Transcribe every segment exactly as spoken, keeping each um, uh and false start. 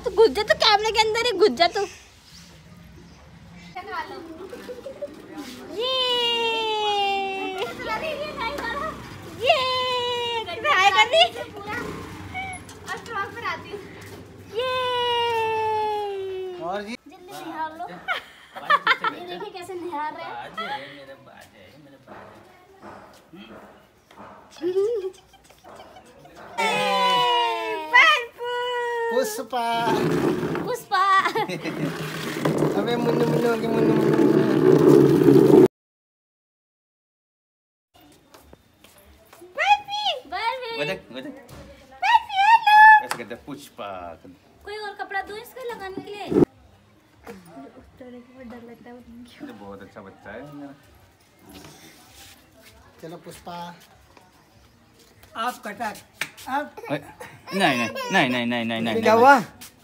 तू घुस जा, तो कैमरे के अंदर ही घुस जा तू। ये ये ट्राई कर रही ये और जी जल्दी निहार लो। ये देखिए कैसे निहार रहे हैं। पुष्पा पुष्पा अबे मुन्नू मुन्नू के मुन्नू मुन्नू ऐसे कहते पुष्पा। कोई और कपड़ा दो इसका लगाने के लिए। डर लगता है तो बहुत अच्छा बच्चा है मेरा। चलो पुष्पा आप कटक आप नहीं नहीं नहीं नहीं नहीं नहीं नहीं क्या हुआ?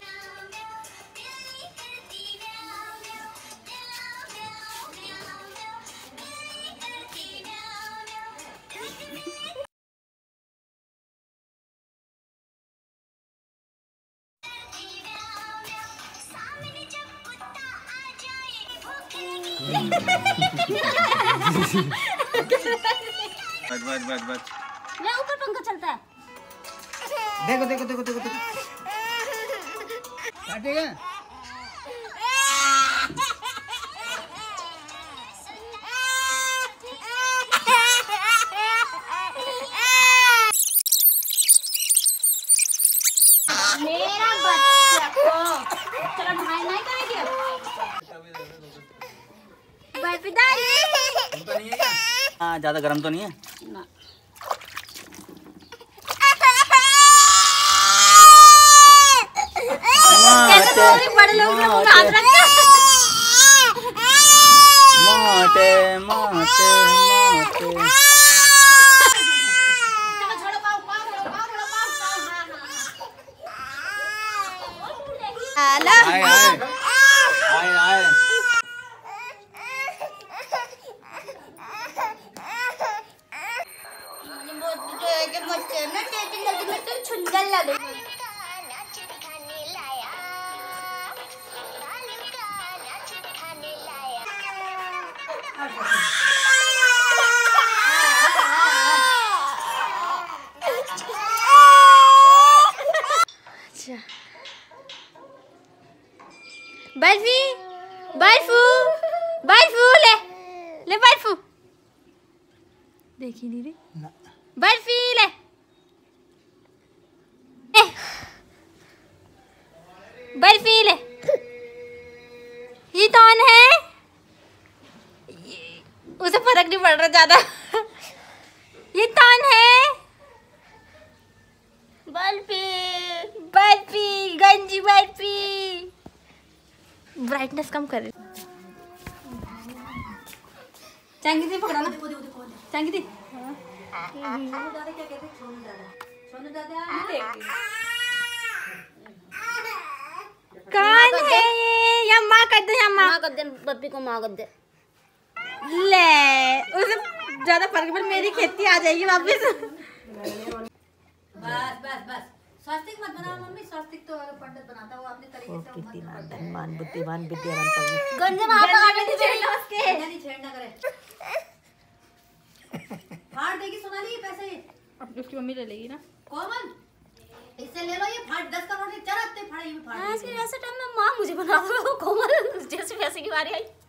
बस बस बस बस ले ऊपर पंखा चलता है। देखो देखो देखो देखो देखो काटेगा। मेरा बच्चा को चलो भाई नहीं करेगी। तो नहीं है क्या? हाँ ज्यादा गर्म तो नहीं है ना। बड़े लोग हाथ रखते माटे माटे माटे आए आए आए आए बर्फी बर्फू बर्फू ले ले बर्फू देखी दीदी बर्फी ले ए, बर्फी ले। ये कौन है? उसे फर्क नहीं पड़ रहा ज्यादा। ये कौन है? बर्फी बर्फी गंजी बर्फी। ब्राइटनेस कम कर रही। चांगी दी पकड़ा ना चांगी दी। कौन है ये? या माँ कर दे या माँ कर दे बप्पी को माँ कर दे। ले उसे ज्यादा फर्क पड़ मेरी खेती आ जाएगी वापस। बस बस बस स्वास्तिक मत बनाओ मम्मी। स्वास्तिक तो पंडित बनाता है वो अपने तरीके से। कीर्तिमान धनवान बुद्धिमान विद्यावान पवित्र गंजे में हाथ लगाने नहीं छेड़ना उसके। नहीं छेड़ना करे। फाड़ देगी सोनाली ये पैसे। अब उसकी मम्मी ले लेगी ना। कोमल इससे ले लो ये फाड़ दस करोड़ की चरते फाड़े ये फाड़। ऐसे ऐसे टाइम में माँ मुझे बना दो कोमल जैसे पैसे की बारी आई।